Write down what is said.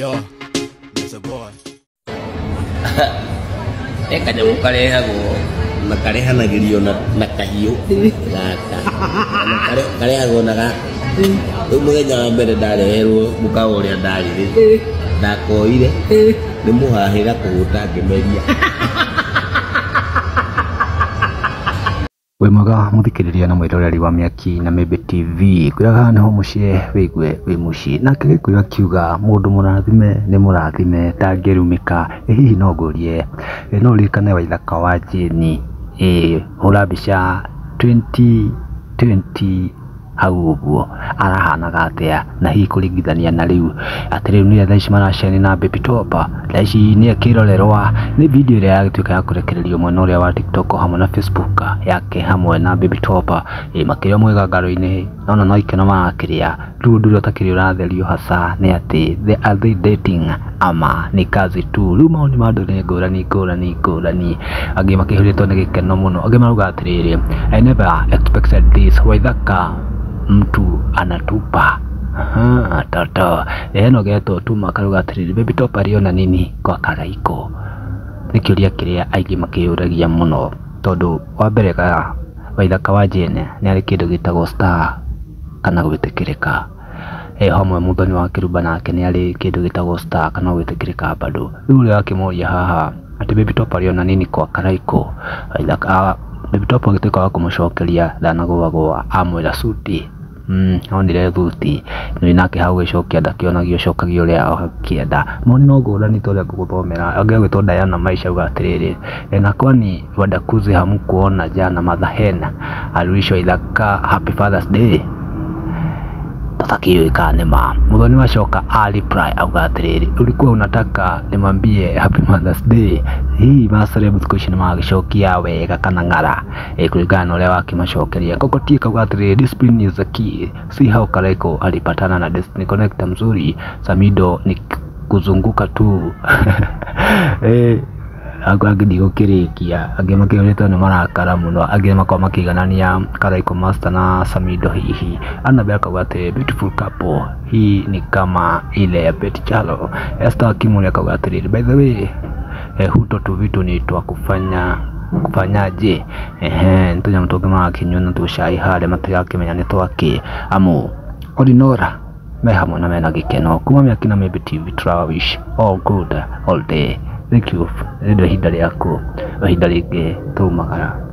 Yo, that's a boy. Kanyamu karehagwo na karehanagĩrio na kahiũ gaka karehagwo na gaka. Rĩu mũthenya wa mbere ndareherwo mũkawa ũrĩa ndarĩ ndakoire nĩ mũhahĩra kũhũta ngĩmeria. Wĩ mwega mũthikĩrĩria na mwĩroreri wa Mĩaki na Mĩmbi TV, kwĩraga nĩho mũciĩ wĩigue wĩ mũciĩ. Nake Gĩkũyũ akiuga mũndũ mũrathime nĩ mũrathime ndangĩrumĩka. Hihi no ngũrie no ũririkane Waithaka wa Jane hũra mbica 2020 hau ũguo arahanaga atĩa, na hihi kũringithania na rĩu atĩ rĩu nĩ thaa ici maraceni na Baby Top. Thaa ici nĩ akĩrorerwa nĩ video ĩrĩa yagĩtuĩka ya kũrekererio mwena ũrĩa wa TikTok hamwe na Facebook yake hamwe na Baby Top makĩria mwĩgangaro-inĩ. Nona no ikeno marakĩrĩa rĩu ũndũ ũrĩa ũtakĩrĩ ũratherio hasa nĩ atĩ are they dating ama nĩ kazi tu. Rĩu maũndũ ma andũ nĩ ngũrani, angĩ makĩhũrĩtwo nĩ gĩkeno mũno, angĩ marauga atĩrĩrĩ I never expected this. Waithaka mtu anatupa toto eno geto tuma karuga atĩrĩrĩ Baby Top aliona nini kwa Karaiko. Nĩ kĩũria kĩrĩa aingĩ makĩũragia mũno tondũ wa mbere Waithaka wa Jane nĩ arĩ kĩndũ gĩtagwo star kana gwĩtĩkĩrĩka hamwe Muthoni wa Kĩrumba nake nĩ arĩ kĩndũ gĩtagwo star kana gwĩtĩkĩrĩka bado. Rĩu ũrĩa akĩmoria haha atĩ Baby Top aliona nini kwa Karaiko, Waithaka Baby Top agĩtuĩka wa kũmũcokeria ndanagũagũa amwĩra suti onire thuti nĩ nake hau gĩcokia ndakĩonagio cokagio ũrĩa akĩenda. Moni no ngũrani tũrĩa ngũgũthomera angĩgwĩtwo Diana Maisha auga atĩrĩrĩ na kwani wadakuzi hamkuona jana madhahena aliwisha Waithaka happy Father's Day tutakiweka nema. Muthoni wacoka reply auga atĩrĩrĩ ulikuwa unataka nimwambie happy Mother's Day. Hii macerebu tukoshina magĩcokia wega kana ng'ara kulingana na ũrĩa wakĩmacokeria. Kokotie kauga atĩrĩrĩ discipline is the key. See how Karaiko alipatana na Destiny Connector mzuri, Samido ni kuzunguka tu agagidi gũkĩrĩkia. Angĩ makĩũrĩtwo nĩ marakara mũno, angĩ makao makĩiganania Karaiko Master na Samido. Hihi Annabelle kauga atĩrĩrĩ beautiful couple, hii ni kama ile ya Betty Chalo. Esther Akimulia kauga atĩrĩrĩ by the way huto tu vitu ni twa kufanyaje ntunya mtoke makinywa na tushai hale matakimenya nĩ twake amu Odinora me hamwe na mena gĩkeno kuma Mĩaki na Mĩmbi TV. Wish all good all day. Thank you. Ndio ihinda rĩaku, ihinda rĩngĩ tumagara.